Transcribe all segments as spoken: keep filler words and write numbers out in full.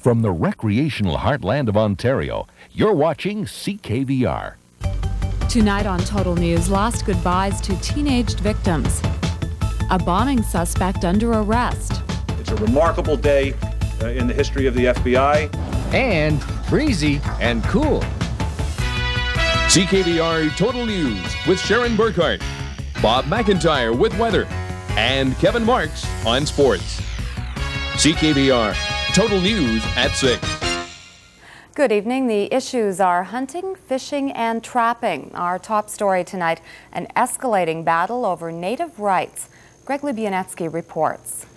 From the recreational heartland of Ontario, you're watching C K V R. Tonight on Total News, last goodbyes to teenaged victims. A bombing suspect under arrest. It's a remarkable day uh, in the history of the F B I. And breezy and cool. C K V R Total News with Sharon Burkhart, Bob McIntyre with weather, and Kevin Marks on sports. C K V R Total News at six. Good evening. The issues are hunting, fishing, and trapping. Our top story tonight, an escalating battle over native rights. Greg Lubianetsky reports.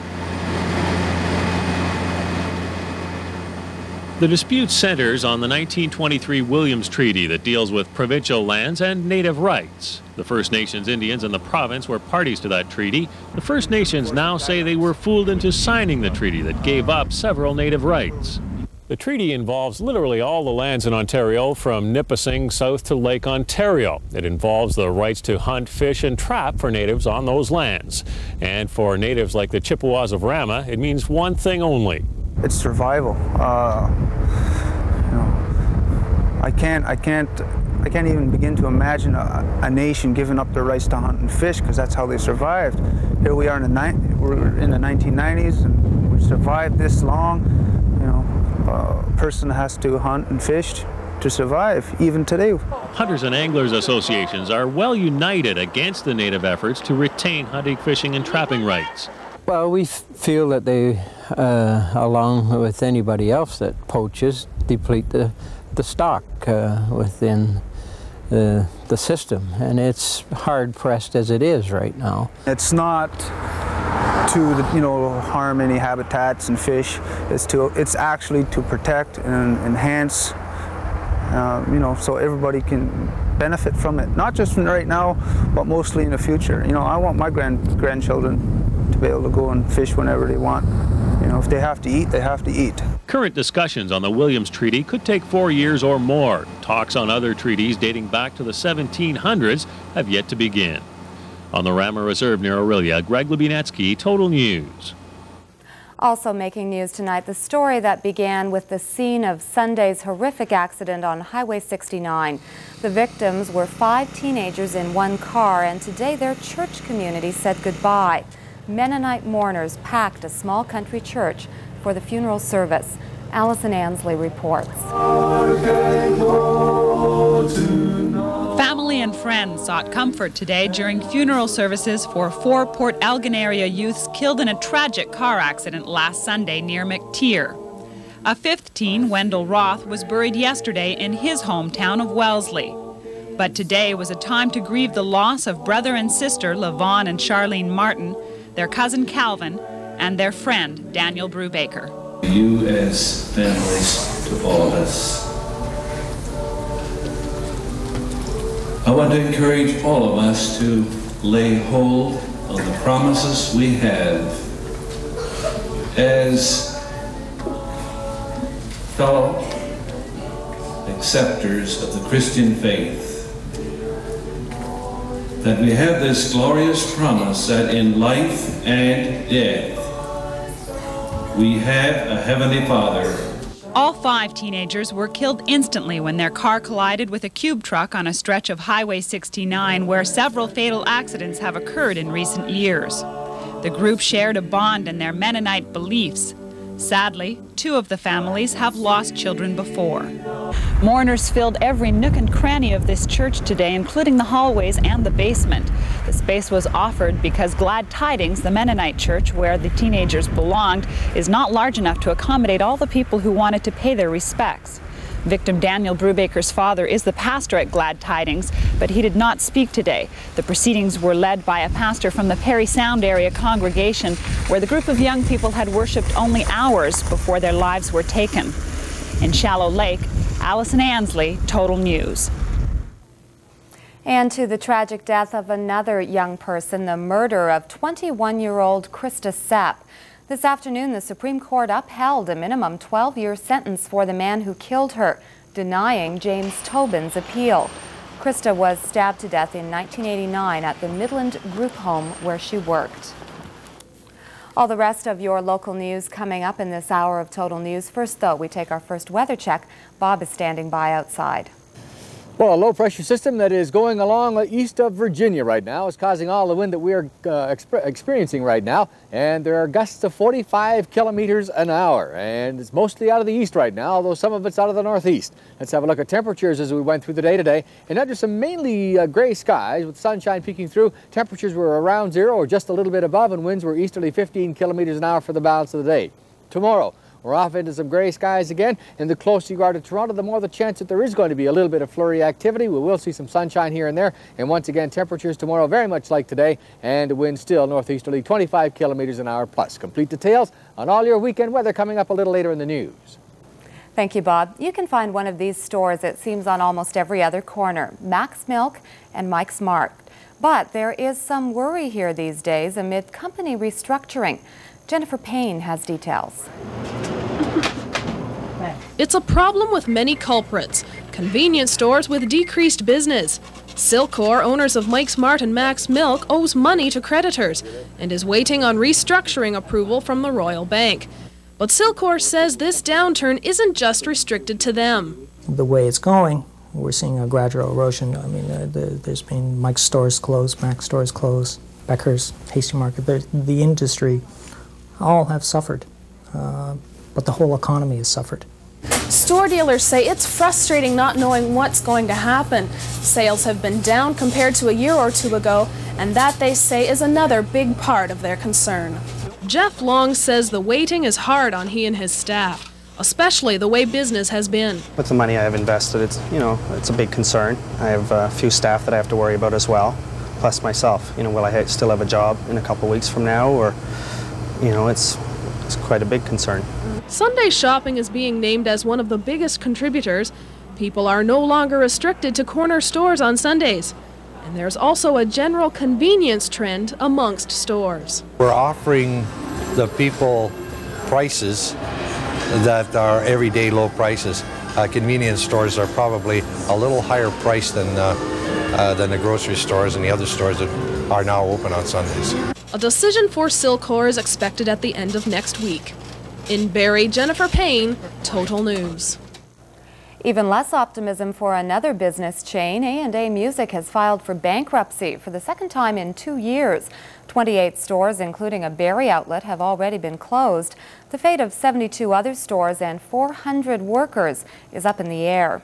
The dispute centers on the nineteen twenty-three Williams Treaty that deals with provincial lands and native rights. The First Nations Indians in the province were parties to that treaty. The First Nations now say they were fooled into signing the treaty that gave up several native rights. The treaty involves literally all the lands in Ontario from Nipissing south to Lake Ontario. It involves the rights to hunt, fish, and trap for natives on those lands. And for natives like the Chippewas of Rama, it means one thing only. It's survival. Uh, you know, I can't, I can't, I can't even begin to imagine a, a nation giving up their rights to hunt and fish because that's how they survived. Here we are in the ni we're in the nineteen nineties, and we survived this long. You know, a person has to hunt and fish to survive, even today. Hunters and Anglers Associations are well united against the native efforts to retain hunting, fishing, and trapping rights. Well, we feel that they, uh, along with anybody else that poaches, deplete the, the stock uh, within the, the system. And it's hard-pressed as it is right now. It's not to, you know, harm any habitats and fish. It's, to, it's actually to protect and enhance, uh, you know, so everybody can benefit from it. Not just from right now, but mostly in the future. You know, I want my grand grandchildren to be able to go and fish whenever they want. You know, if they have to eat, they have to eat. Current discussions on the Williams Treaty could take four years or more. Talks on other treaties dating back to the seventeen hundreds have yet to begin. On the Rama Reserve near Orillia, Greg Lubianetsky, Total News. Also making news tonight, the story that began with the scene of Sunday's horrific accident on Highway sixty-nine. The victims were five teenagers in one car, and today their church community said goodbye. Mennonite mourners packed a small country church for the funeral service. Allison Ansley reports. Family and friends sought comfort today during funeral services for four Port Elgin area youths killed in a tragic car accident last Sunday near McTier. A fifth teen, Wendell Roth, was buried yesterday in his hometown of Wellesley. But today was a time to grieve the loss of brother and sister Levon and Charlene Martin, their cousin Calvin, and their friend Daniel Brubaker. You as families to all of us. I want to encourage all of us to lay hold on the promises we have as fellow acceptors of the Christian faith. That we have this glorious promise that in life and death, we have a Heavenly Father. All five teenagers were killed instantly when their car collided with a cube truck on a stretch of Highway sixty-nine where several fatal accidents have occurred in recent years. The group shared a bond in their Mennonite beliefs. Sadly, two of the families have lost children before. Mourners filled every nook and cranny of this church today, including the hallways and the basement. The space was offered because Glad Tidings, the Mennonite church where the teenagers belonged, is not large enough to accommodate all the people who wanted to pay their respects. Victim Daniel Brubaker's father is the pastor at Glad Tidings, but he did not speak today. The proceedings were led by a pastor from the Perry Sound area congregation, where the group of young people had worshipped only hours before their lives were taken. In Shallow Lake, Allison Ansley, Total News. And to the tragic death of another young person, the murder of twenty-one-year-old Krista Sepp. This afternoon, the Supreme Court upheld a minimum twelve-year sentence for the man who killed her, denying James Tobin's appeal. Krista was stabbed to death in nineteen eighty-nine at the Midland Group Home where she worked. All the rest of your local news coming up in this hour of Total News. First, though, we take our first weather check. Bob is standing by outside. Well, a low-pressure system that is going along east of Virginia right now is causing all the wind that we are uh, exp experiencing right now, and there are gusts of forty-five kilometers an hour, and it's mostly out of the east right now, although some of it's out of the northeast. Let's have a look at temperatures as we went through the day today, and under some mainly uh, gray skies with sunshine peeking through, temperatures were around zero or just a little bit above, and winds were easterly fifteen kilometers an hour for the balance of the day. Tomorrow, we're off into some gray skies again, and the closer you are to Toronto, the more the chance that there is going to be a little bit of flurry activity. We will see some sunshine here and there, and once again, temperatures tomorrow very much like today, and the wind still northeasterly twenty-five kilometers an hour plus. Complete details on all your weekend weather coming up a little later in the news. Thank you, Bob. You can find one of these stores, it seems, on almost every other corner, Mac's Milk and Mike's Mart. But there is some worry here these days amid company restructuring. Jennifer Payne has details. It's a problem with many culprits. Convenience stores with decreased business. Silcor, owners of Mike's Mart and Mac's Milk, owes money to creditors and is waiting on restructuring approval from the Royal Bank. But Silcor says this downturn isn't just restricted to them. The way it's going, we're seeing a gradual erosion. I mean, uh, the, there's been Mike's stores closed, Mac's stores closed, Becker's, Hasty Market. The, the industry all have suffered, uh, but the whole economy has suffered. Store dealers say it's frustrating not knowing what's going to happen. Sales have been down compared to a year or two ago, and that, they say, is another big part of their concern. Jeff Long says the waiting is hard on he and his staff, especially the way business has been. With the money I have invested, it's, you know, it's a big concern. I have a few staff that I have to worry about as well, plus myself. You know, will I still have a job in a couple of weeks from now, or, you know, it's, it's quite a big concern. Sunday shopping is being named as one of the biggest contributors. People are no longer restricted to corner stores on Sundays. And there's also a general convenience trend amongst stores. We're offering the people prices that are everyday low prices. Uh, convenience stores are probably a little higher priced than, uh, uh, than the grocery stores and the other stores that are now open on Sundays. A decision for Silcor is expected at the end of next week. In Barrie, Jennifer Payne, Total News. Even less optimism for another business chain. A and A Music has filed for bankruptcy for the second time in two years. twenty-eight stores, including a Barrie outlet, have already been closed. The fate of seventy-two other stores and four hundred workers is up in the air.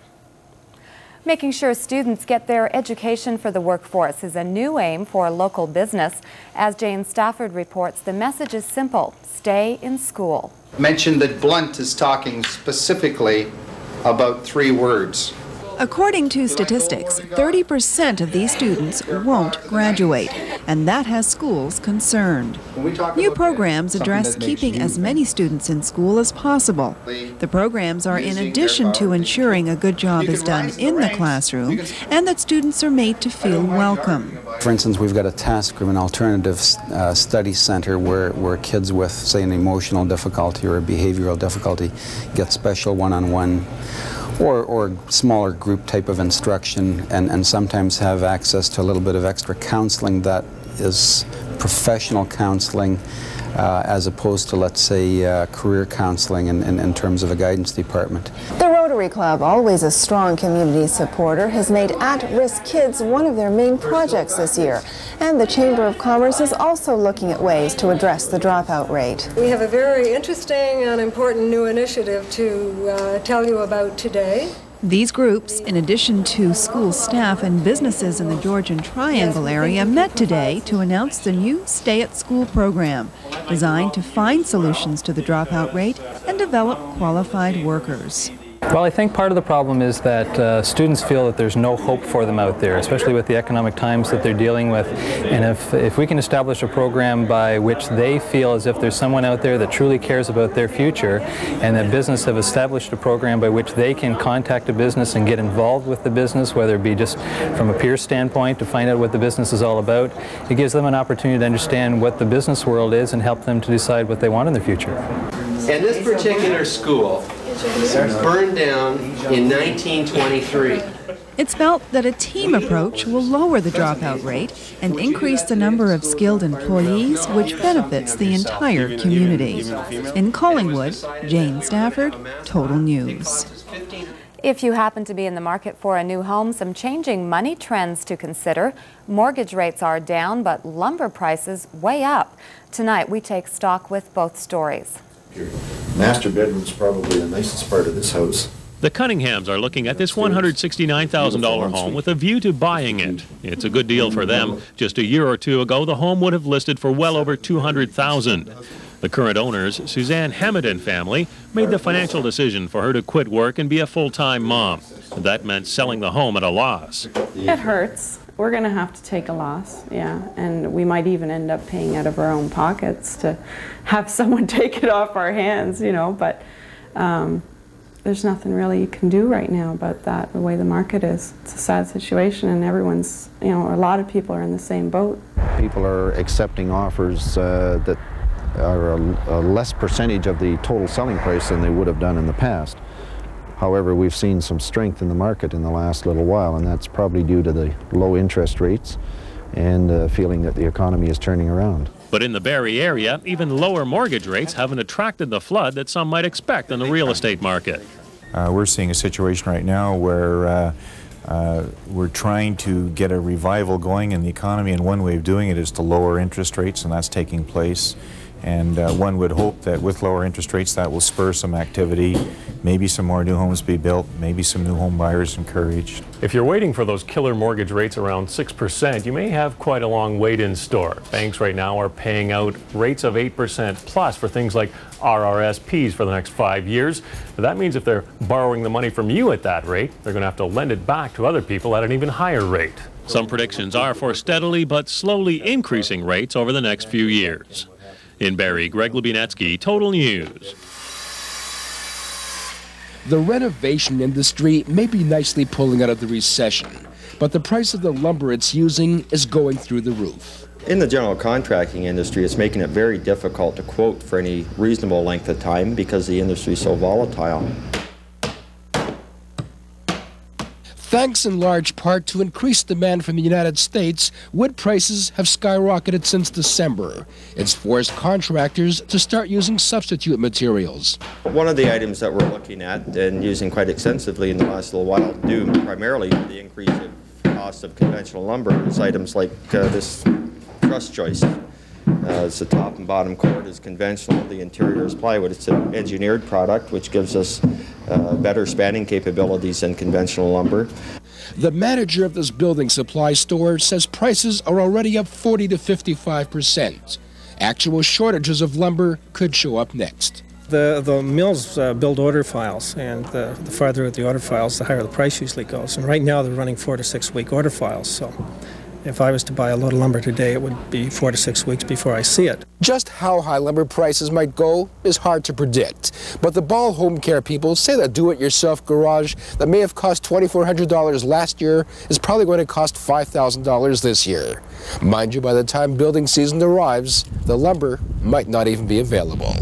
Making sure students get their education for the workforce is a new aim for local business. As Jane Stafford reports, the message is simple: stay in school. Mentioned that Blunt is talking specifically about three words. According to statistics, thirty percent of these students won't graduate, and that has schools concerned. New programs address keeping as many students in school as possible. The programs are in addition to ensuring a good job is done in the classroom and that students are made to feel welcome. For instance, we've got a task group, an alternative uh, study center where, where kids with, say, an emotional difficulty or a behavioral difficulty get special one-on-one Or, or smaller group type of instruction, and, and sometimes have access to a little bit of extra counseling that is professional counseling uh, as opposed to, let's say, uh, career counseling in, in, in terms of a guidance department. The Rotary Club, always a strong community supporter, has made at-risk kids one of their main projects this year. And the Chamber of Commerce is also looking at ways to address the dropout rate. We have a very interesting and important new initiative to uh, tell you about today. These groups, in addition to school staff and businesses in the Georgian Triangle area, met today to announce the new Stay at School program, designed to find solutions to the dropout rate and develop qualified workers. Well, I think part of the problem is that uh, students feel that there's no hope for them out there, especially with the economic times that they're dealing with. And if, if we can establish a program by which they feel as if there's someone out there that truly cares about their future, and that business have established a program by which they can contact a business and get involved with the business, whether it be just from a peer standpoint to find out what the business is all about, it gives them an opportunity to understand what the business world is and help them to decide what they want in their future. And this particular school burned down in nineteen twenty-three. It's felt that a team approach will lower the dropout rate and increase the number of skilled employees, which benefits the entire community. In Collingwood, Jane Stafford, Total News. If you happen to be in the market for a new home, some changing money trends to consider. Mortgage rates are down, but lumber prices way up. Tonight, we take stock with both stories. Your master bedroom's probably the nicest part of this house. The Cunninghams are looking at this one hundred sixty-nine thousand dollar home with a view to buying it. It's a good deal for them. Just a year or two ago, the home would have listed for well over two hundred thousand dollars. The current owners, Suzanne Hamilton family, made the financial decision for her to quit work and be a full-time mom. That meant selling the home at a loss. It hurts. We're going to have to take a loss, yeah, and we might even end up paying out of our own pockets to have someone take it off our hands, you know, but um, there's nothing really you can do right now about that, the way the market is. It's a sad situation, and everyone's, you know, a lot of people are in the same boat. People are accepting offers uh, that are a, a less percentage of the total selling price than they would have done in the past. However, we've seen some strength in the market in the last little while, and that's probably due to the low interest rates and uh, feeling that the economy is turning around. But in the Barrie area, even lower mortgage rates haven't attracted the flood that some might expect in the real estate market. Uh, we're seeing a situation right now where uh, uh, we're trying to get a revival going in the economy, and one way of doing it is to lower interest rates, and that's taking place. And uh, one would hope that with lower interest rates that will spur some activity, maybe some more new homes be built, maybe some new home buyers encouraged. If you're waiting for those killer mortgage rates around six percent, you may have quite a long wait in store. Banks right now are paying out rates of eight percent plus for things like R R S Ps for the next five years. That means if they're borrowing the money from you at that rate, they're going to have to lend it back to other people at an even higher rate. Some predictions are for steadily but slowly increasing rates over the next few years. In Barrie, Greg Lubinetsky, Total News. The renovation industry may be nicely pulling out of the recession, but the price of the lumber it's using is going through the roof. In the general contracting industry, it's making it very difficult to quote for any reasonable length of time because the industry is so volatile. Thanks in large part to increased demand from the United States, wood prices have skyrocketed since December. It's forced contractors to start using substitute materials. One of the items that we're looking at and using quite extensively in the last little while, due primarily to the increase in cost of conventional lumber, is items like uh, this truss joist. Uh, it's the top and bottom cord is conventional, the interior is plywood. It's an engineered product which gives us uh, better spanning capabilities than conventional lumber. The manager of this building supply store says prices are already up forty to fifty-five percent. Actual shortages of lumber could show up next. The, the mills uh, build order files, and the, the farther out the order files, the higher the price usually goes. And right now they're running four to six week order files. So if I was to buy a load of lumber today, it would be four to six weeks before I see it. Just how high lumber prices might go is hard to predict. But the Ball Home Care people say that do-it-yourself garage that may have cost twenty-four hundred dollars last year is probably going to cost five thousand dollars this year. Mind you, by the time building season arrives, the lumber might not even be available.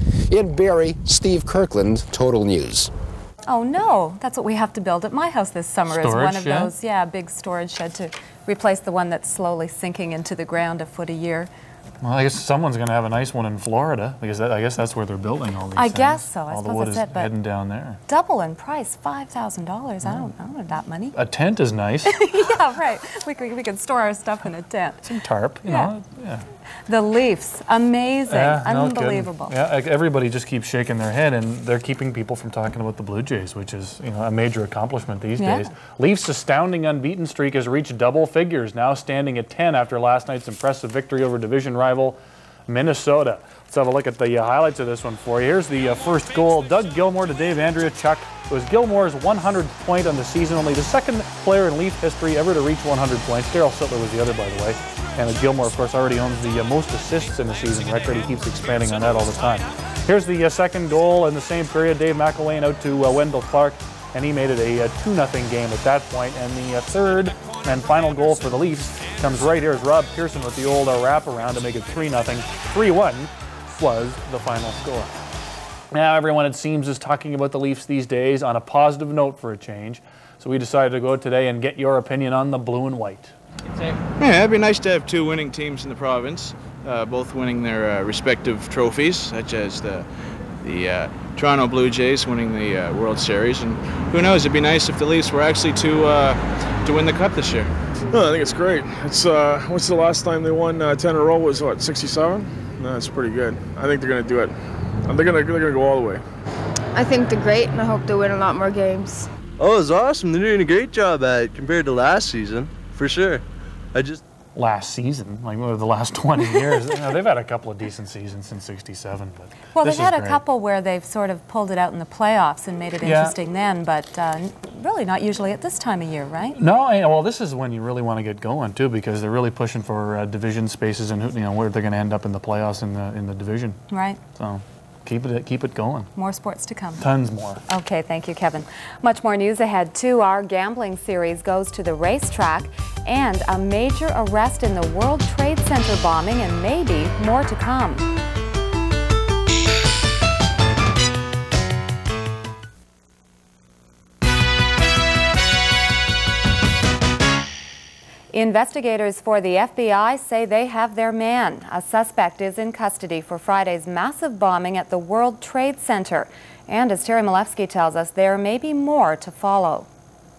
In Barrie, Steve Kirkland, Total News. Oh no, that's what we have to build at my house this summer. Storage is one of shed? those, yeah, big storage shed to replace the one that's slowly sinking into the ground a foot a year. Well, I guess someone's going to have a nice one in Florida because that, I guess that's where they're building all these I things. guess so. I all the suppose wood that's is it, but heading down there. Double in price, five thousand dollars. I don't, I don't have that money. A tent is nice. Yeah, right. We could, we could store our stuff in a tent. Some tarp, you Yeah. know. Yeah. The Leafs, amazing, Yeah, no unbelievable. kidding. Yeah, like, everybody just keeps shaking their head, and they're keeping people from talking about the Blue Jays, which is, you know, a major accomplishment these Yeah. days. Leafs' astounding unbeaten streak has reached double figures, now standing at ten after last night's impressive victory over division rival Minnesota. Let's have a look at the uh, highlights of this one for you. Here's the uh, first goal. Doug Gilmour to Dave Andriachuk. It was Gilmour's one hundredth point on the season, only the second player in Leaf history ever to reach one hundred points. Darryl Sittler was the other, by the way. And uh, Gilmour, of course, already owns the uh, most assists in the season record. He keeps expanding on that all the time. Here's the uh, second goal in the same period. Dave McElwain out to uh, Wendell Clark, and he made it a, a two nothing game at that point. And the uh, third and final goal for the Leafs comes right here as Rob Pearson with the old uh, wraparound to make it three nothing. three one was the final score. Now everyone, it seems, is talking about the Leafs these days on a positive note for a change. So So we decided to go today and get your opinion on the blue and white. Yeah, it'd be nice to have two winning teams in the province, uh, both winning their uh, respective trophies, such as the the uh, Toronto Blue Jays winning the uh, World Series, and who knows? It'd be nice if the Leafs were actually to uh, to win the Cup this year. No, I think it's great. It's uh, what's the last time they won uh, ten in a row? Was what, sixty-seven? No, that's pretty good. I think they're going to do it. They're going to they're going to go all the way. I think they're great, and I hope they win a lot more games. Oh, it's awesome. They're doing a great job at it compared to last season, for sure. I just last season, like over the last twenty years, you know, they've had a couple of decent seasons since sixty-seven. But well, this they've had is a great. couple where they've sort of pulled it out in the playoffs and made it Yeah. interesting then, but uh, really not usually at this time of year, right? No, I, well, this is when you really want to get going too, because they're really pushing for uh, division spaces and who- you know where they're going to end up in the playoffs in the in the division. Right. So keep it keep it going. More sports to come. Tons more. Okay, thank you, Kevin. Much more news ahead, too. Our gambling series goes to the racetrack, and a major arrest in the World Trade Center bombing, and maybe more to come. Investigators for the F B I say they have their man. A suspect is in custody for Friday's massive bombing at the World Trade Center. And as Terry Malewski tells us, there may be more to follow.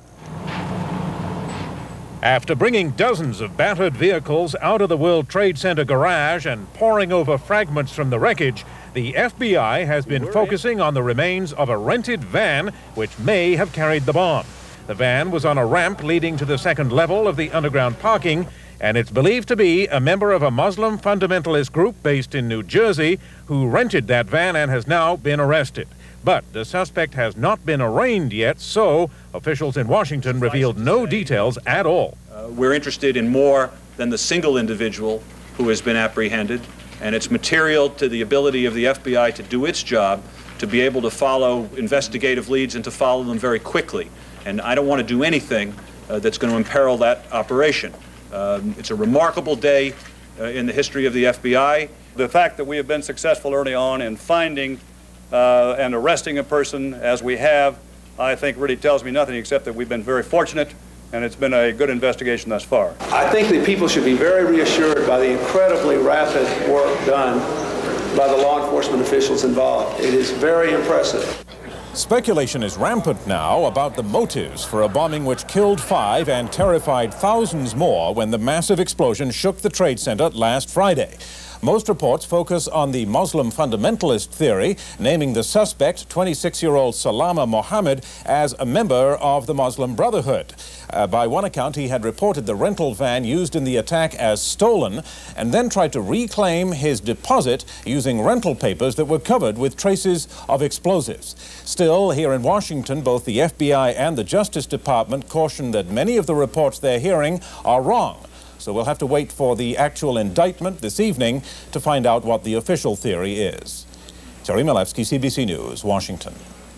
After bringing dozens of battered vehicles out of the World Trade Center garage and poring over fragments from the wreckage, the F B I has been focusing on the remains of a rented van which may have carried the bomb. The van was on a ramp leading to the second level of the underground parking, and it's believed to be a member of a Muslim fundamentalist group based in New Jersey who rented that van and has now been arrested. But the suspect has not been arraigned yet, so officials in Washington revealed no details at all. Uh, we're interested in more than the single individual who has been apprehended, and it's material to the ability of the F B I to do its job, to be able to follow investigative leads and to follow them very quickly. And I don't want to do anything uh, that's going to imperil that operation. Um, it's a remarkable day uh, in the history of the F B I. The fact that we have been successful early on in finding uh, and arresting a person as we have, I think really tells me nothing except that we've been very fortunate, and it's been a good investigation thus far. I think that people should be very reassured by the incredibly rapid work done by the law enforcement officials involved. It is very impressive. Speculation is rampant now about the motives for a bombing which killed five and terrified thousands more when the massive explosion shook the Trade Center last Friday. Most reports focus on the Muslim fundamentalist theory, naming the suspect, twenty-six-year-old Salama Mohammed, as a member of the Muslim Brotherhood. Uh, by one account, he had reported the rental van used in the attack as stolen and then tried to reclaim his deposit using rental papers that were covered with traces of explosives. Still, here in Washington, both the F B I and the Justice Department caution that many of the reports they're hearing are wrong. So we'll have to wait for the actual indictment this evening to find out what the official theory is. Terry Malewski, C B C News, Washington.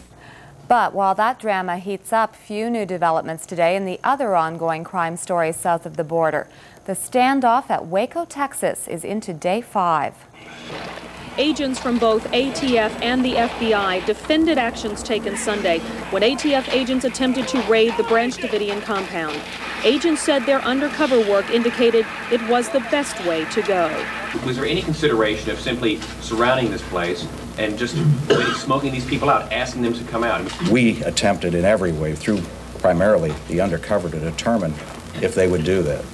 But while that drama heats up, few new developments today in the other ongoing crime stories south of the border. The standoff at Waco, Texas is into day five. Agents from both A T F and the F B I defended actions taken Sunday when A T F agents attempted to raid the Branch Davidian compound. Agents said their undercover work indicated it was the best way to go. Was there any consideration of simply surrounding this place and just waiting, smoking these people out, asking them to come out? We attempted in every way, through primarily the undercover, to determine if they would do that.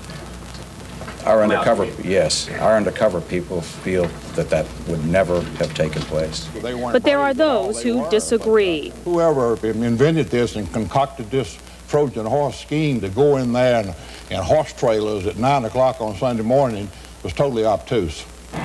Our undercover, yes, our undercover people feel that that would never have taken place. But there are those who disagree. Whoever invented this and concocted this Trojan horse scheme to go in there and, and horse trailers at nine o'clock on Sunday morning was totally obtuse.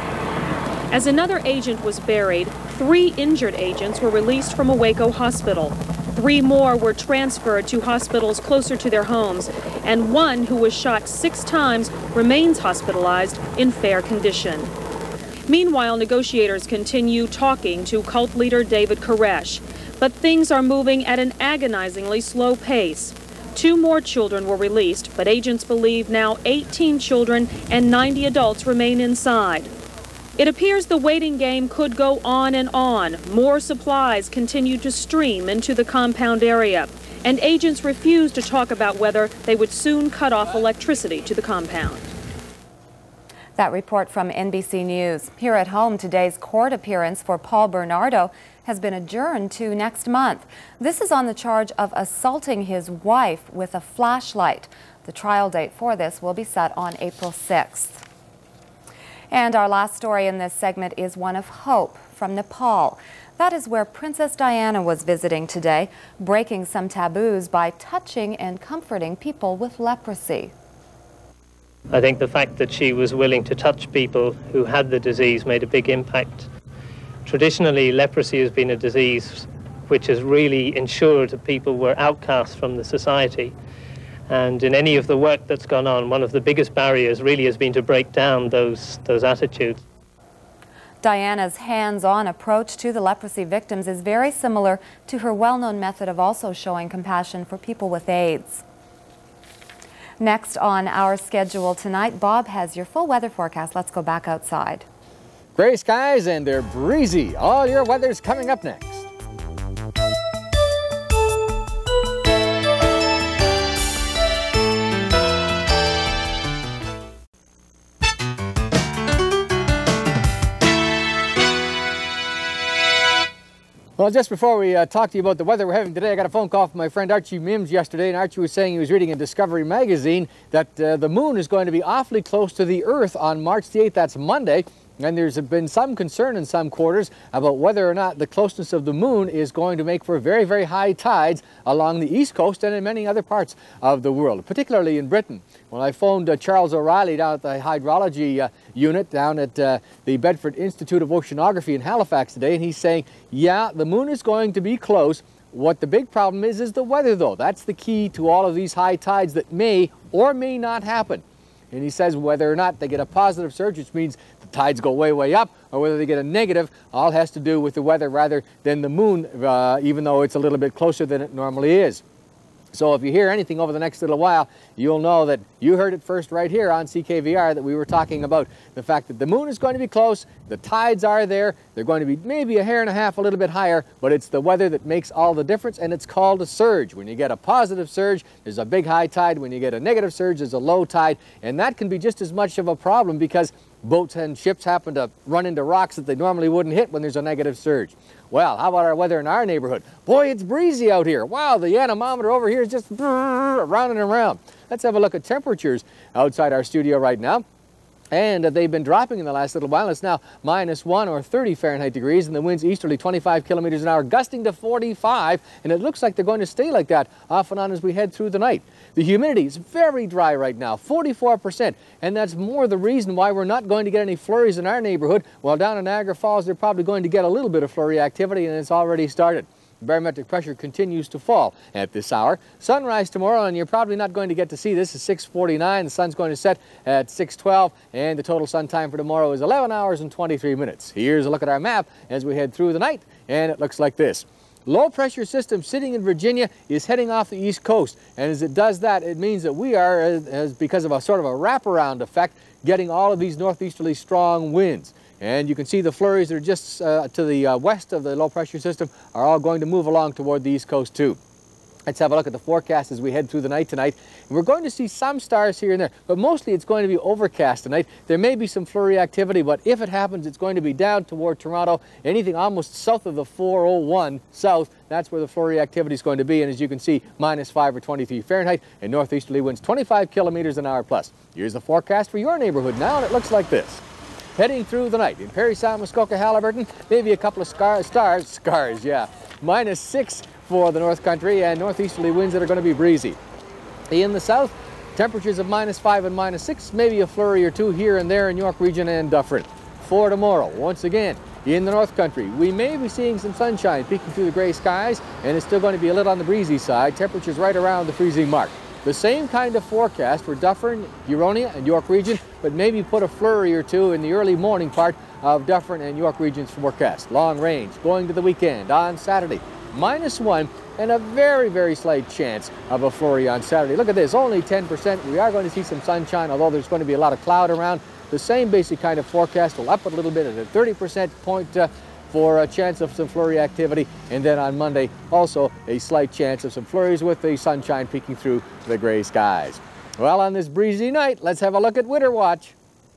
As another agent was buried, three injured agents were released from a Waco hospital. Three more were transferred to hospitals closer to their homes, and one who was shot six times remains hospitalized in fair condition. Meanwhile, negotiators continue talking to cult leader David Koresh, but things are moving at an agonizingly slow pace. Two more children were released, but agents believe now eighteen children and ninety adults remain inside. It appears the waiting game could go on and on. More supplies continue to stream into the compound area, and agents refuse to talk about whether they would soon cut off electricity to the compound. That report from N B C News. Here at home, today's court appearance for Paul Bernardo has been adjourned to next month. This is on the charge of assaulting his wife with a flashlight. The trial date for this will be set on April sixth. And our last story in this segment is one of hope from Nepal. That is where Princess Diana was visiting today, breaking some taboos by touching and comforting people with leprosy. I think the fact that she was willing to touch people who had the disease made a big impact. Traditionally, leprosy has been a disease which has really ensured that people were outcast from the society. And in any of the work that's gone on, one of the biggest barriers really has been to break down those, those attitudes. Diana's hands-on approach to the leprosy victims is very similar to her well-known method of also showing compassion for people with AIDS. Next on our schedule tonight, Bob has your full weather forecast. Let's go back outside. Gray skies and they're breezy. All your weather's coming up next. Well, just before we uh, talk to you about the weather we're having today, I got a phone call from my friend Archie Mims yesterday, and Archie was saying he was reading in Discovery magazine that uh, the moon is going to be awfully close to the Earth on March the eighth, that's Monday. And there's been some concern in some quarters about whether or not the closeness of the moon is going to make for very, very high tides along the East Coast and in many other parts of the world, particularly in Britain. When I phoned uh, Charles O'Reilly down at the hydrology uh, unit down at uh, the Bedford Institute of Oceanography in Halifax today, and he's saying, yeah, the moon is going to be close. What the big problem is, is the weather, though. That's the key to all of these high tides that may or may not happen. And he says whether or not they get a positive surge, which means the tides go way, way up, or whether they get a negative, all has to do with the weather rather than the moon, uh, even though it's a little bit closer than it normally is. So if you hear anything over the next little while, you'll know that you heard it first right here on C K V R, that we were talking about the fact that the moon is going to be close, the tides are there, they're going to be maybe a hair and a half a little bit higher, but it's the weather that makes all the difference, and it's called a surge. When you get a positive surge, there's a big high tide. When you get a negative surge, there's a low tide, and that can be just as much of a problem because boats and ships happen to run into rocks that they normally wouldn't hit when there's a negative surge. Well, how about our weather in our neighborhood? Boy, it's breezy out here. Wow, the anemometer over here is just round and around. Let's have a look at temperatures outside our studio right now. And uh, they've been dropping in the last little while. It's now minus one or thirty Fahrenheit degrees, and the wind's easterly twenty-five kilometers an hour, gusting to forty-five, and it looks like they're going to stay like that off and on as we head through the night. The humidity is very dry right now, forty-four percent, and that's more the reason why we're not going to get any flurries in our neighborhood. While down in Niagara Falls, they're probably going to get a little bit of flurry activity, and it's already started. Barometric pressure continues to fall at this hour. Sunrise tomorrow, and you're probably not going to get to see this, is six forty-nine. The sun's going to set at six twelve, and the total sun time for tomorrow is eleven hours and twenty-three minutes. Here's a look at our map as we head through the night, and it looks like this. Low pressure system sitting in Virginia is heading off the east coast, and as it does that, it means that we are, as, as because of a sort of a wraparound effect, getting all of these northeasterly strong winds. And you can see the flurries that are just uh, to the uh, west of the low pressure system are all going to move along toward the east coast too. Let's have a look at the forecast as we head through the night tonight. And we're going to see some stars here and there, but mostly it's going to be overcast tonight. There may be some flurry activity, but if it happens, it's going to be down toward Toronto. Anything almost south of the four oh one south, that's where the flurry activity is going to be. And as you can see, minus five or twenty-three Fahrenheit, and northeasterly winds twenty-five kilometers an hour plus. Here's the forecast for your neighborhood now, and it looks like this. Heading through the night in Parry Sound, Muskoka, Haliburton, maybe a couple of scar stars, scars, yeah, minus six for the North Country, and northeasterly winds that are going to be breezy. In the south, temperatures of minus five and minus six, maybe a flurry or two here and there in York Region and Dufferin. For tomorrow, once again, in the North Country, we may be seeing some sunshine peeking through the gray skies, and it's still going to be a little on the breezy side, temperatures right around the freezing mark. The same kind of forecast for Dufferin, Huronia, and York Region, but maybe put a flurry or two in the early morning part of Dufferin and York Region's forecast. Long range, going to the weekend on Saturday, minus one, and a very, very slight chance of a flurry on Saturday. Look at this, only ten percent. We are going to see some sunshine, although there's going to be a lot of cloud around. the same basic kind of forecast. We'll up it a little bit at a thirty percent point uh, for a chance of some flurry activity. And then on Monday, also a slight chance of some flurries with the sunshine peeking through the gray skies. Well, on this breezy night, let's have a look at Winter Watch.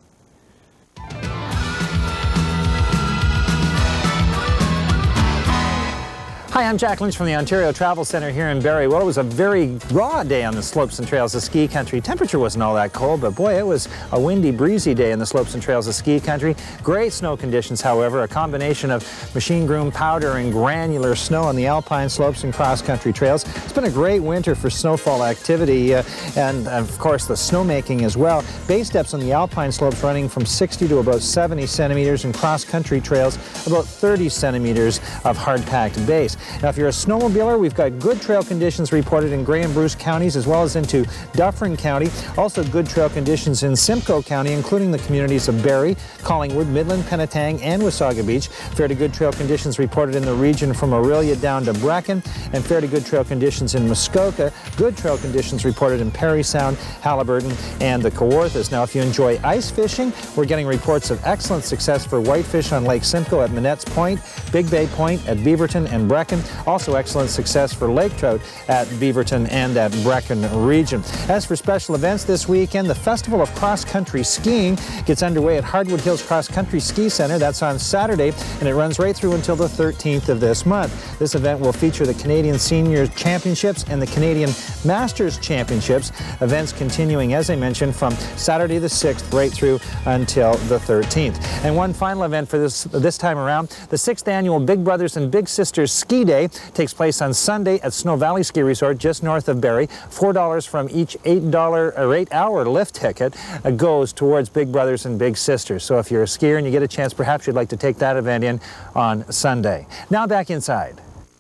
Hi, I'm Jack Lynch from the Ontario Travel Centre here in Barrie. Well, it was a very raw day on the slopes and trails of ski country. Temperature wasn't all that cold, but boy, it was a windy, breezy day in the slopes and trails of ski country. Great snow conditions, however, a combination of machine-groomed powder and granular snow on the alpine slopes and cross-country trails. It's been a great winter for snowfall activity uh, and, of course, the snowmaking as well. Base depths on the alpine slopes running from sixty to about seventy centimeters, and cross-country trails about thirty centimeters of hard-packed base. Now, if you're a snowmobiler, we've got good trail conditions reported in Grey and Bruce counties as well as into Dufferin County. Also good trail conditions in Simcoe County, including the communities of Barrie, Collingwood, Midland, Penetang, and Wasaga Beach. Fair to good trail conditions reported in the region from Orillia down to Brecon, and fair to good trail conditions in Muskoka. Good trail conditions reported in Parry Sound, Haliburton, and the Kawarthas. Now, if you enjoy ice fishing, we're getting reports of excellent success for whitefish on Lake Simcoe at Minette's Point, Big Bay Point at Beaverton and Brecon. Also excellent success for lake trout at Beaverton and at Brecon region. As for special events this weekend, the Festival of Cross Country Skiing gets underway at Hardwood Hills Cross Country Ski Center. That's on Saturday, and it runs right through until the thirteenth of this month. This event will feature the Canadian Senior Championships and the Canadian Masters Championships. Events continuing, as I mentioned, from Saturday the sixth right through until the thirteenth. And one final event for this, this time around, the sixth annual Big Brothers and Big Sisters Ski Day takes place on Sunday at Snow Valley Ski Resort just north of Barrie. four dollars from each eight dollar or eight hour lift ticket uh, goes towards Big Brothers and Big Sisters. So if you're a skier and you get a chance, perhaps you'd like to take that event in on Sunday. Now back inside.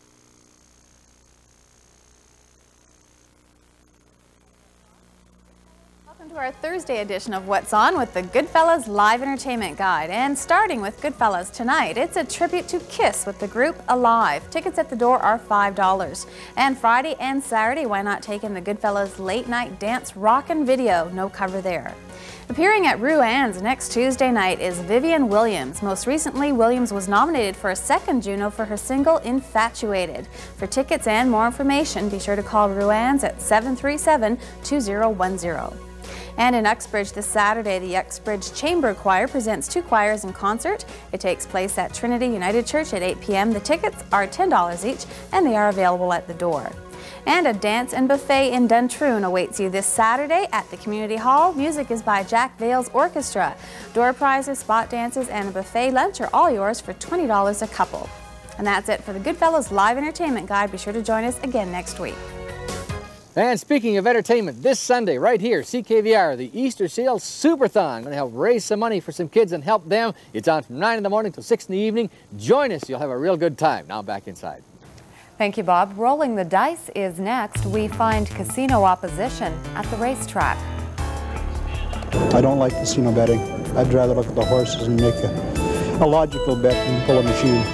To our Thursday edition of What's On with the Goodfellas Live Entertainment Guide. And starting with Goodfellas tonight, it's a tribute to Kiss with the group Alive. Tickets at the door are five dollars. And Friday and Saturday, why not take in the Goodfellas Late Night Dance Rockin' Video? No cover there. Appearing at Ruan's next Tuesday night is Vivian Williams. Most recently, Williams was nominated for a second Juno for her single Infatuated. For tickets and more information, be sure to call Ruan's at seven three seven, two zero one zero. And in Uxbridge this Saturday, the Uxbridge Chamber Choir presents two choirs in concert. It takes place at Trinity United Church at eight p m The tickets are ten dollars each, and they are available at the door. And a dance and buffet in Duntroon awaits you this Saturday at the Community Hall. Music is by Jack Vale's Orchestra. Door prizes, spot dances, and a buffet lunch are all yours for twenty dollars a couple. And that's it for the Goodfellas Live Entertainment Guide. Be sure to join us again next week. And speaking of entertainment, this Sunday, right here, C K V R, the Easter Seal Superthon. Going to help raise some money for some kids and help them. It's on from nine in the morning till six in the evening. Join us. You'll have a real good time. Now back inside. Thank you, Bob. Rolling the dice is next. We find casino opposition at the racetrack. I don't like casino betting. I'd rather look at the horses and make a, a logical bet than pull a machine.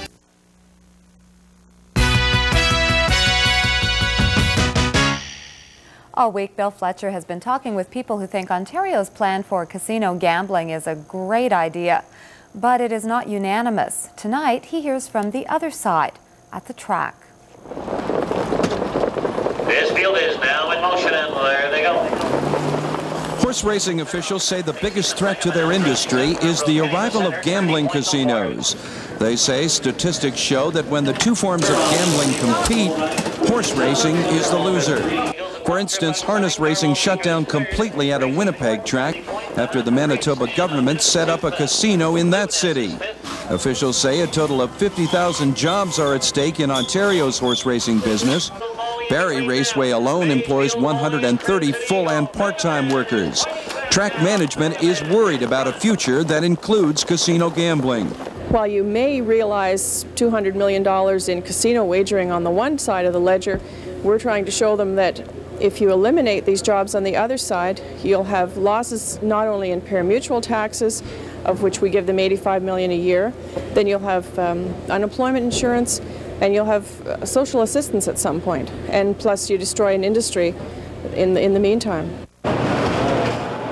All week, Bill Fletcher has been talking with people who think Ontario's plan for casino gambling is a great idea, but it is not unanimous. Tonight, he hears from the other side at the track. This field is now in motion, and there they go. Horse racing officials say the biggest threat to their industry is the arrival of gambling casinos. They say statistics show that when the two forms of gambling compete, horse racing is the loser. For instance, harness racing shut down completely at a Winnipeg track after the Manitoba government set up a casino in that city. Officials say a total of fifty thousand jobs are at stake in Ontario's horse racing business. Barrie Raceway alone employs one hundred thirty full and part-time workers. Track management is worried about a future that includes casino gambling. While you may realize two hundred million dollars in casino wagering on the one side of the ledger, we're trying to show them that if you eliminate these jobs on the other side, you'll have losses not only in pari-mutuel taxes, of which we give them eighty-five million dollars a year, then you'll have um, unemployment insurance, and you'll have uh, social assistance at some point. And plus you destroy an industry in the, in the meantime.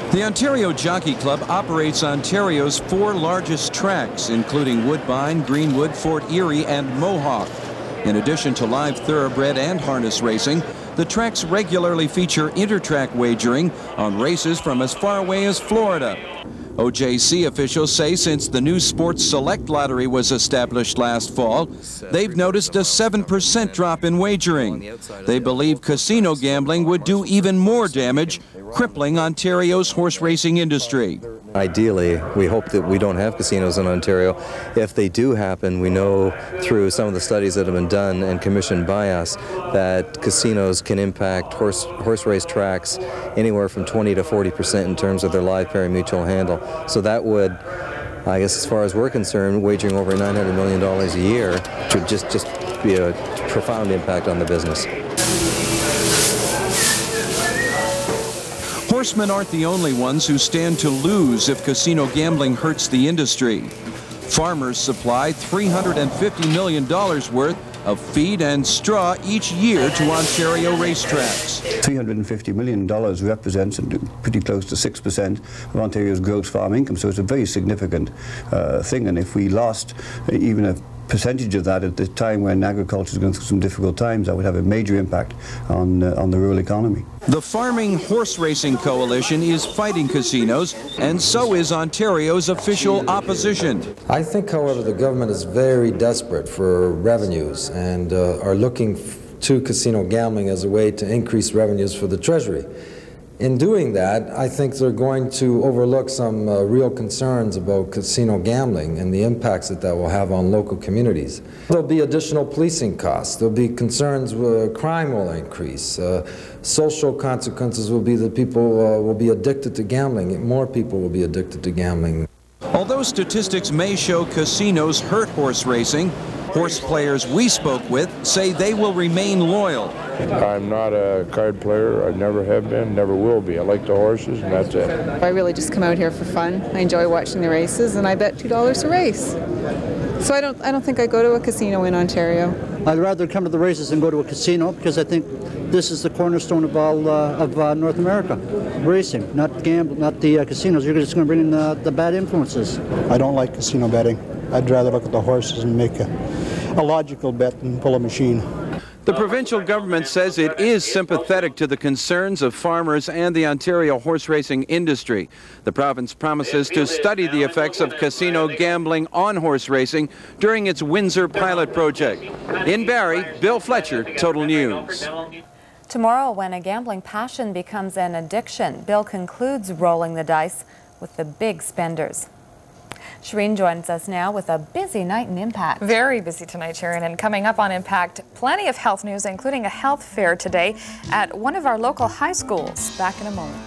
The Ontario Jockey Club operates Ontario's four largest tracks, including Woodbine, Greenwood, Fort Erie, and Mohawk. In addition to live thoroughbred and harness racing, the tracks regularly feature intertrack wagering on races from as far away as Florida. O J C officials say since the new Sports Select Lottery was established last fall, they've noticed a seven percent drop in wagering. They believe casino gambling would do even more damage, crippling Ontario's horse racing industry. Ideally, we hope that we don't have casinos in Ontario. If they do happen, we know through some of the studies that have been done and commissioned by us that casinos can impact horse, horse race tracks anywhere from twenty to forty percent in terms of their live pari-mutuel handle. So that would, I guess as far as we're concerned, wagering over nine hundred million dollars a year would just, just be a profound impact on the business. Horsemen aren't the only ones who stand to lose if casino gambling hurts the industry. Farmers supply three hundred fifty million dollars worth of feed and straw each year to Ontario racetracks. three hundred fifty million dollars represents pretty close to six percent of Ontario's gross farm income, so it's a very significant uh, thing. And if we lost even a percentage of that at the time when agriculture is going through some difficult times, that would have a major impact on, uh, on the rural economy. The Farming Horse Racing Coalition is fighting casinos, and so is Ontario's official opposition. I think, however, the government is very desperate for revenues and uh, are looking to casino gambling as a way to increase revenues for the Treasury. In doing that, I think they're going to overlook some uh, real concerns about casino gambling and the impacts that that will have on local communities. There'll be additional policing costs. There'll be concerns where crime will increase. Uh, social consequences will be that people uh, will be addicted to gambling. More people will be addicted to gambling. Although statistics may show casinos hurt horse racing, horse players we spoke with say they will remain loyal. I'm not a card player. I never have been, never will be. I like the horses, and that's it. I really just come out here for fun. I enjoy watching the races, and I bet two dollars a race. So I don't, I don't think I go to a casino in Ontario. I'd rather come to the races than go to a casino because I think this is the cornerstone of all uh, of uh, North America, racing, not gamble, not the uh, casinos. You're just going to bring in the, the bad influences. I don't like casino betting. I'd rather look at the horses and make a, a logical bet and pull a machine. The provincial government says it is sympathetic to the concerns of farmers and the Ontario horse racing industry. The province promises to study the effects of casino gambling on horse racing during its Windsor pilot project. In Barrie, Bill Fletcher, Total News. Tomorrow, when a gambling passion becomes an addiction, Bill concludes rolling the dice with the big spenders. Shireen joins us now with a busy night in Impact. Very busy tonight, Sharon, and coming up on Impact, plenty of health news, including a health fair today at one of our local high schools. Back in a moment.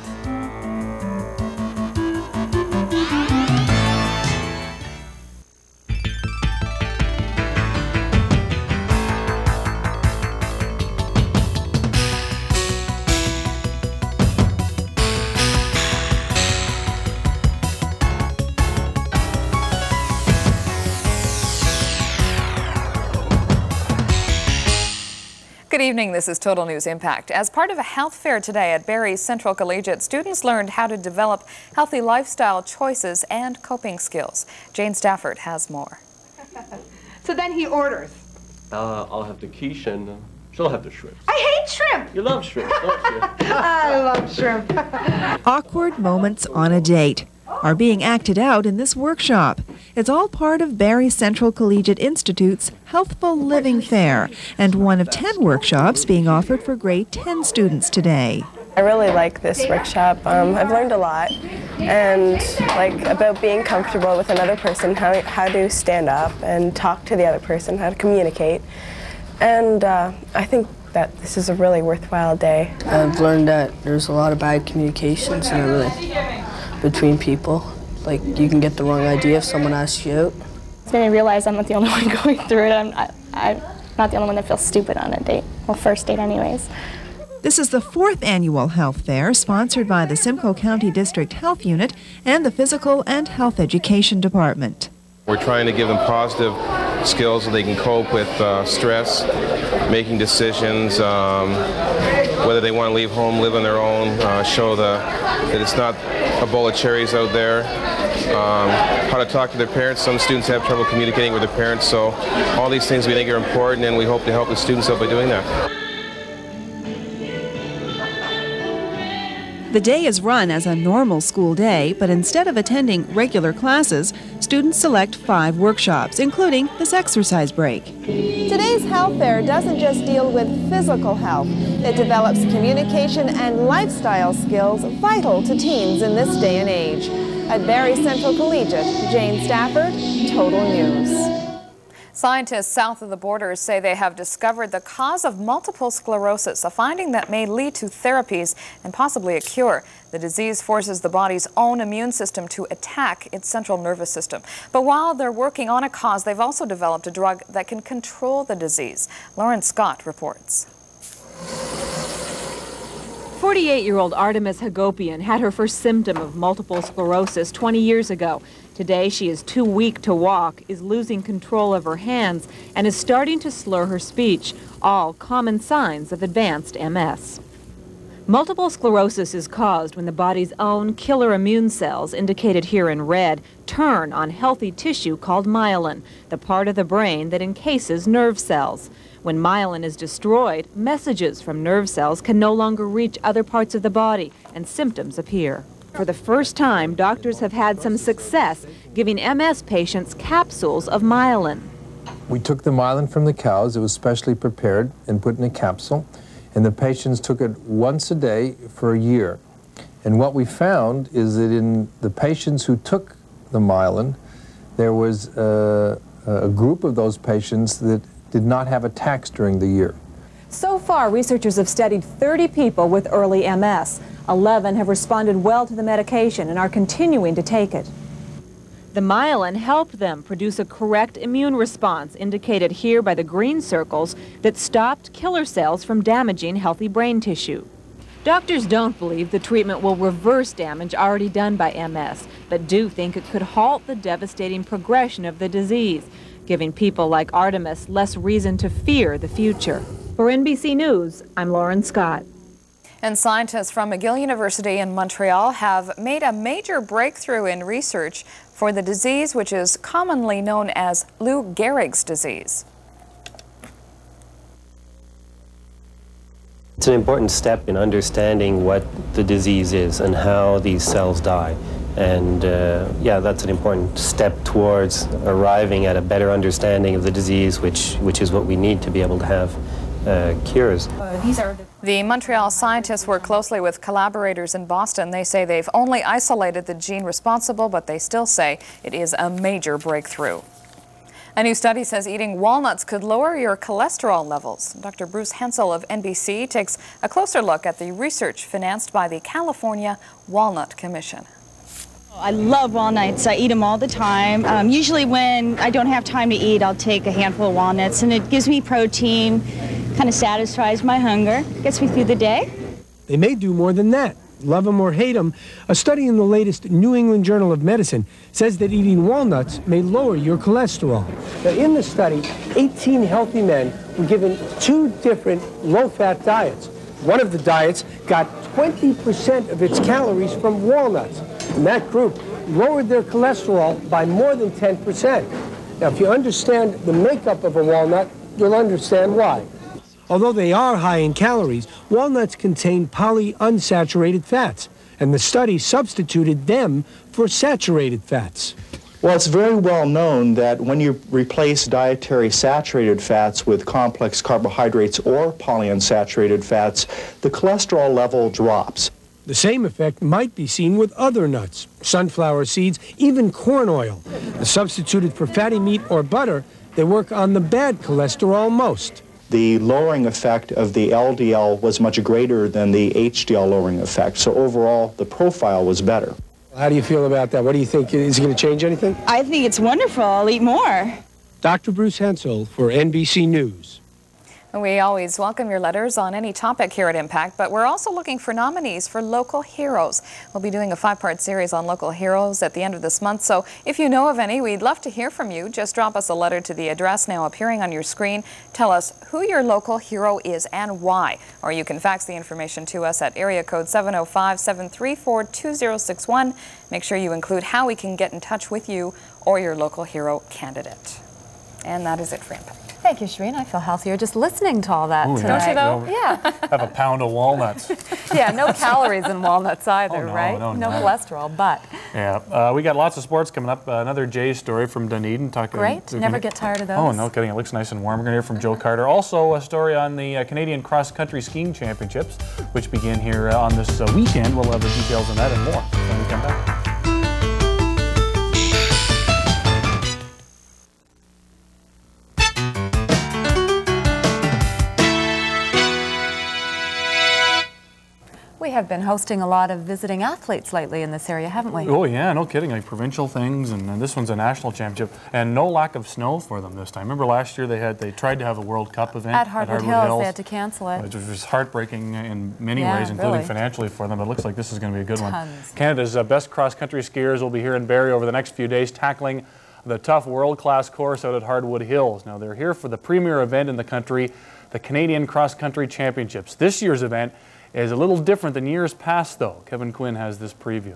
Good evening, this is Total News Impact. As part of a health fair today at Barrie Central Collegiate, students learned how to develop healthy lifestyle choices and coping skills. Jane Stafford has more. So then he orders. Uh, I'll have the quiche and uh, she'll have the shrimp. I hate shrimp! You love shrimp, don't you? I love shrimp. Awkward moments on a date are being acted out in this workshop. It's all part of Barrie Central Collegiate Institute's Healthful Living Fair, and one of ten workshops being offered for grade ten students today. I really like this workshop. Um, I've learned a lot, and like about being comfortable with another person, how, how to stand up and talk to the other person, how to communicate. And uh, I think that this is a really worthwhile day. I've learned that there's a lot of bad communications and everything between people. Like, you can get the wrong idea if someone asks you out. It's made me realize I'm not the only one going through it. I'm, I, I'm not the only one that feels stupid on a date. Well, first date anyways. This is the fourth annual health fair sponsored by the Simcoe County District Health Unit and the Physical and Health Education Department. We're trying to give them positive skills so they can cope with uh, stress, making decisions, um, whether they want to leave home, live on their own, uh, show the, that it's not a bowl of cherries out there. Um, how to talk to their parents. Some students have trouble communicating with their parents, so all these things we think are important, and we hope to help the students out by doing that. The day is run as a normal school day, but instead of attending regular classes, students select five workshops, including this exercise break. Today's health fair doesn't just deal with physical health. It develops communication and lifestyle skills vital to teens in this day and age. At Barrie Central Collegiate, Jane Stafford, Total News. Scientists south of the border say they have discovered the cause of multiple sclerosis, a finding that may lead to therapies and possibly a cure. The disease forces the body's own immune system to attack its central nervous system. But while they're working on a cause, they've also developed a drug that can control the disease. Lauren Scott reports. forty-eight-year-old Artemis Hagopian had her first symptom of multiple sclerosis twenty years ago. Today, she is too weak to walk, is losing control of her hands, and is starting to slur her speech, all common signs of advanced M S. Multiple sclerosis is caused when the body's own killer immune cells, indicated here in red, turn on healthy tissue called myelin, the part of the brain that encases nerve cells. When myelin is destroyed, messages from nerve cells can no longer reach other parts of the body, and symptoms appear. For the first time, doctors have had some success giving M S patients capsules of myelin. We took the myelin from the cows. It was specially prepared and put in a capsule, and the patients took it once a day for a year. And what we found is that in the patients who took the myelin, there was a, a group of those patients that did not have attacks during the year. So far, researchers have studied thirty people with early M S. eleven have responded well to the medication and are continuing to take it. The myelin helped them produce a correct immune response, indicated here by the green circles, that stopped killer cells from damaging healthy brain tissue. Doctors don't believe the treatment will reverse damage already done by M S, but do think it could halt the devastating progression of the disease, giving people like Artemis less reason to fear the future. For N B C News, I'm Lauren Scott. And scientists from McGill University in Montreal have made a major breakthrough in research for the disease which is commonly known as Lou Gehrig's disease. It's an important step in understanding what the disease is and how these cells die. And uh, yeah, that's an important step towards arriving at a better understanding of the disease, which, which is what we need to be able to have uh, cures. These are the The Montreal scientists work closely with collaborators in Boston. They say they've only isolated the gene responsible, but they still say it is a major breakthrough. A new study says eating walnuts could lower your cholesterol levels. Doctor Bruce Hensel of N B C takes a closer look at the research financed by the California Walnut Commission. I love walnuts. I eat them all the time. Um, usually when I don't have time to eat, I'll take a handful of walnuts, and it gives me protein, kind of satisfies my hunger, gets me through the day. They may do more than that. Love them or hate them, a study in the latest New England Journal of Medicine says that eating walnuts may lower your cholesterol. Now, in the study, eighteen healthy men were given two different low-fat diets. One of the diets got twenty percent of its calories from walnuts, and that group lowered their cholesterol by more than ten percent. Now, if you understand the makeup of a walnut, you'll understand why. Although they are high in calories, walnuts contain polyunsaturated fats, and the study substituted them for saturated fats. Well, it's very well known that when you replace dietary saturated fats with complex carbohydrates or polyunsaturated fats, the cholesterol level drops. The same effect might be seen with other nuts, sunflower seeds, even corn oil. Substituted for fatty meat or butter, they work on the bad cholesterol most. The lowering effect of the L D L was much greater than the H D L lowering effect, so overall the profile was better. How do you feel about that? What do you think? Is it going to change anything? I think it's wonderful. I'll eat more. Doctor Bruce Hensel for N B C News. We always welcome your letters on any topic here at Impact, but we're also looking for nominees for local heroes. We'll be doing a five-part series on local heroes at the end of this month, so if you know of any, we'd love to hear from you. Just drop us a letter to the address now appearing on your screen. Tell us who your local hero is and why. Or you can fax the information to us at area code seven oh five, seven three four, two oh six one. Make sure you include how we can get in touch with you or your local hero candidate. And that is it for Impact. Thank you, Shereen. I feel healthier just listening to all that Ooh, tonight. Don't you though? Yeah. Have a pound of walnuts. Yeah, no calories in walnuts either, Oh, no, right? no, no no. cholesterol, but. Yeah, uh, we got lots of sports coming up. Uh, another Jays story from Dunedin. Talking, Great. Never get tired of those. Oh, no kidding. It looks nice and warm. We're going to hear from Joe Carter. Also, a story on the uh, Canadian Cross-Country Skiing Championships, which begin here uh, on this uh, weekend. We'll have the details on that and more when we come back. We have been hosting a lot of visiting athletes lately in this area, haven't we? Oh yeah, no kidding, like provincial things, and, and this one's a national championship, and no lack of snow for them this time. Remember last year they had they tried to have a World Cup event At Hardwood, at Hardwood Hills, Hills. they had to cancel it. Which was heartbreaking in many Yeah, ways, including really. financially for them. It looks like this is going to be a good Tons. one. Canada's uh, best cross-country skiers will be here in Barrie over the next few days, tackling the tough world-class course out at Hardwood Hills. Now they're here for the premier event in the country, the Canadian Cross-Country Championships. This year's event is a little different than years past, though. Kevin Quinn has this preview.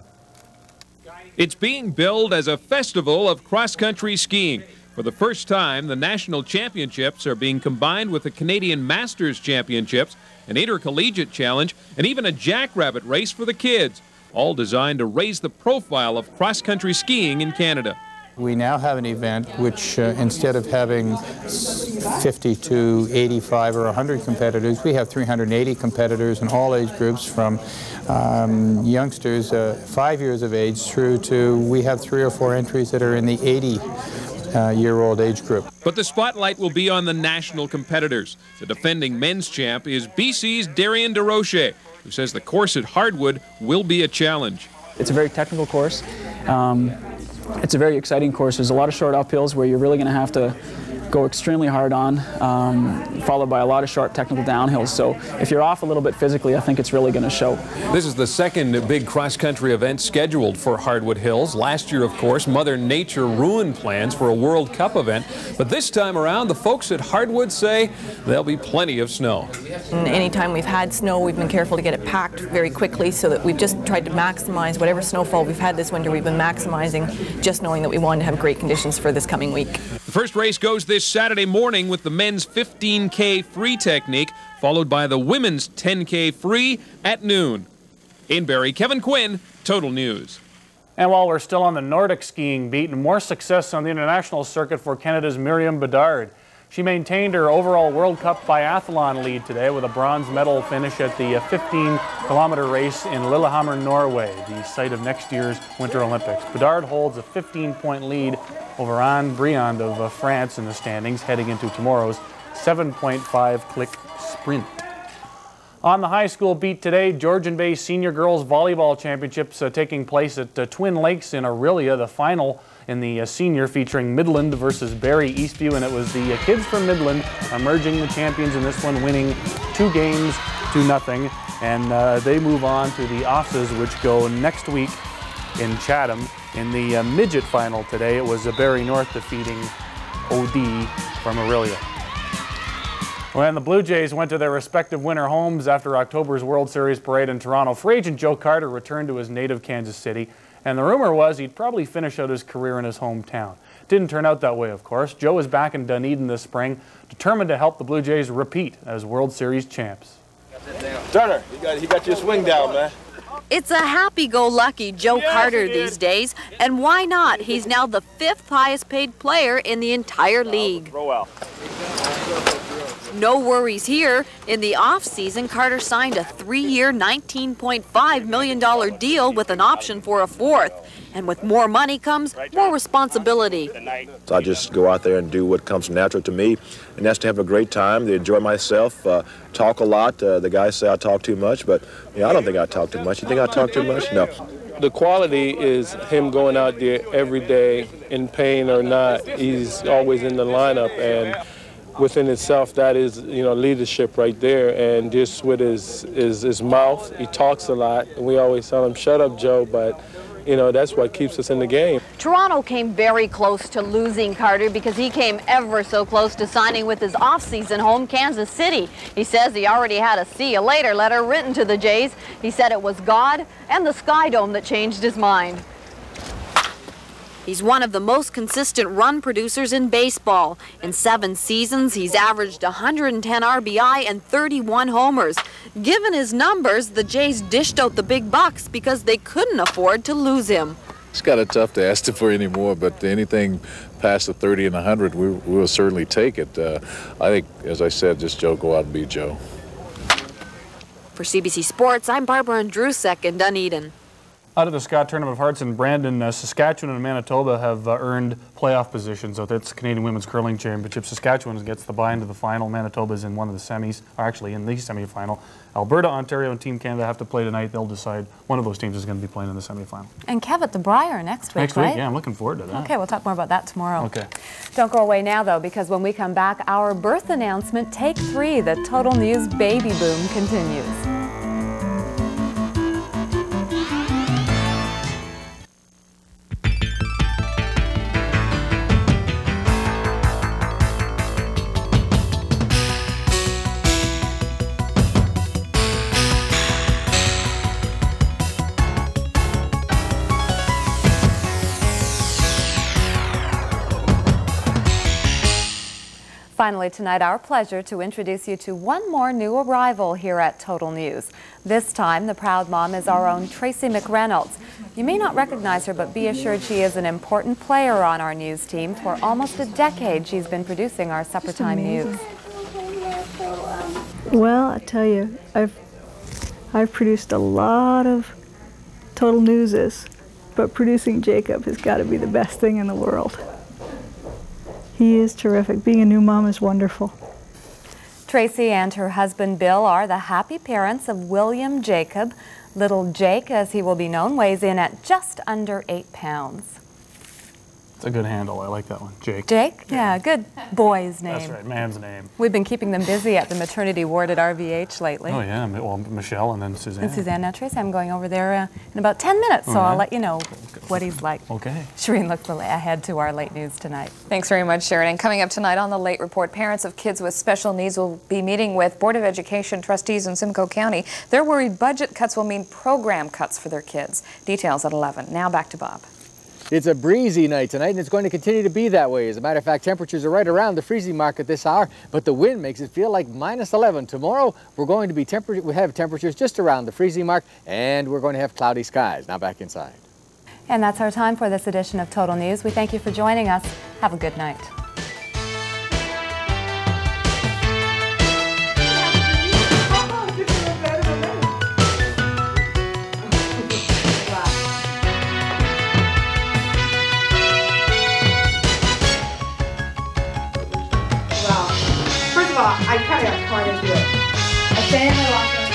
It's being billed as a festival of cross-country skiing. For the first time, the national championships are being combined with the Canadian Masters Championships, an intercollegiate challenge, and even a jackrabbit race for the kids, all designed to raise the profile of cross-country skiing in Canada. We now have an event which, uh, instead of having fifty to eighty-five or one hundred competitors, we have three hundred eighty competitors in all age groups, from um, youngsters uh, five years of age through to, we have three or four entries that are in the eighty year old age group. But the spotlight will be on the national competitors. The defending men's champ is B C's Darian DeRoche, who says the course at Hardwood will be a challenge. It's a very technical course. Um, It's a very exciting course. There's a lot of short uphills where you're really going to have to go extremely hard on, um, followed by a lot of short technical downhills. So if you're off a little bit physically, I think it's really going to show. This is the second big cross-country event scheduled for Hardwood Hills. Last year, of course, Mother Nature ruined plans for a World Cup event. But this time around, the folks at Hardwood say there'll be plenty of snow. Anytime we've had snow, we've been careful to get it packed very quickly, so that we've just tried to maximize whatever snowfall we've had this winter. We've been maximizing, just knowing that we wanted to have great conditions for this coming week. The first race goes this Saturday morning with the men's fifteen K free technique, followed by the women's ten K free at noon. In Barrie, Kevin Quinn, Total News. And while we're still on the Nordic skiing beat, more success on the international circuit for Canada's Miriam Bedard. She maintained her overall World Cup biathlon lead today with a bronze medal finish at the fifteen kilometer race in Lillehammer, Norway, the site of next year's Winter Olympics. Bedard holds a fifteen point lead over Anne Briand of uh, France in the standings, heading into tomorrow's seven point five click sprint. On the high school beat today, Georgian Bay Senior Girls Volleyball Championships uh, taking place at uh, Twin Lakes in Orillia, the final in the uh, senior featuring Midland versus Barrie Eastview, and it was the uh, kids from Midland emerging the champions in this one, winning two games to nothing, and uh, they move on to the O S As, which go next week in Chatham. In the uh, midget final today, it was uh, Barrie North defeating O D from Orillia. When the Blue Jays went to their respective winter homes after October's World Series parade in Toronto, free agent Joe Carter returned to his native Kansas City, and the rumor was he'd probably finish out his career in his hometown. Didn't turn out that way, of course. Joe is back in Dunedin this spring, determined to help the Blue Jays repeat as World Series champs. Turner, he got, he got your swing down, man. It's a happy-go-lucky Joe Yes, Carter he these is. days, and why not? He's now the fifth highest-paid player in the entire league. Throw out. No worries here. In the off-season, Carter signed a three-year, nineteen point five million dollar deal with an option for a fourth. And with more money comes more responsibility. So I just go out there and do what comes natural to me, and that's to have a great time, to enjoy myself, uh, talk a lot. Uh, the guys say I talk too much, but you know, I don't think I talk too much. You think I talk too much? No. The quality is him going out there every day, in pain or not. He's always in the lineup, and within itself, that is, you know, leadership right there. And just with his, his, his mouth, he talks a lot. And we always tell him, shut up, Joe, but, you know, that's what keeps us in the game. Toronto came very close to losing Carter because he came ever so close to signing with his off-season home, Kansas City. He says he already had a see you later letter written to the Jays. He said it was God and the Sky Dome that changed his mind. He's one of the most consistent run producers in baseball. In seven seasons, he's averaged one hundred ten R B I and thirty-one homers. Given his numbers, the Jays dished out the big bucks because they couldn't afford to lose him. It's kind of tough to ask for any more, but anything past the thirty and one hundred, we, we will certainly take it. Uh, I think, as I said, just Joe, go out and beat Joe. For C B C Sports, I'm Barbara Andrusek in Dunedin. Out of the Scott Tournament of Hearts in Brandon, uh, Saskatchewan and Manitoba have uh, earned playoff positions. So that's Canadian Women's Curling Championship. Saskatchewan gets the bye into the final. Manitoba's in one of the semis, or actually in the semifinal. Alberta, Ontario, and Team Canada have to play tonight. They'll decide one of those teams is going to be playing in the semifinal. And Kev at the Briar next week, Next right? week, yeah, I'm looking forward to that. Okay, we'll talk more about that tomorrow. Okay. Don't go away now, though, because when we come back, our birth announcement, take three, the Total News baby boom continues. Finally tonight, our pleasure to introduce you to one more new arrival here at Total News. This time, the proud mom is our own Tracy McReynolds. You may not recognize her, but be assured she is an important player on our news team. For almost a decade, she's been producing our supper time news. Well, I tell you, I've, I've produced a lot of Total Newses, but producing Jacob has got to be the best thing in the world. He is terrific. Being a new mom is wonderful. Tracy and her husband Bill are the happy parents of William Jacob. Little Jake, as he will be known, weighs in at just under eight pounds. It's a good handle. I like that one. Jake. Jake? Yeah, good boy's name. That's right, man's name. We've been keeping them busy at the maternity ward at R V H lately. Oh, yeah. Well, Michelle and then Suzanne. And Suzanne. Now, Tracy, I'm going over there uh, in about ten minutes, so oh, yeah? I'll let you know what he's like. Okay. Shireen looks ahead to our late news tonight. Thanks very much, Sharon. And coming up tonight on the Late Report, parents of kids with special needs will be meeting with Board of Education trustees in Simcoe County. They're worried budget cuts will mean program cuts for their kids. Details at eleven. Now back to Bob. It's a breezy night tonight, and it's going to continue to be that way. As a matter of fact, temperatures are right around the freezing mark at this hour, but the wind makes it feel like minus eleven. Tomorrow, we're going to be temper we have temperatures just around the freezing mark, and we're going to have cloudy skies. Now back inside. And that's our time for this edition of Total News. We thank you for joining us. Have a good night. I kind of got caught into it. A family lost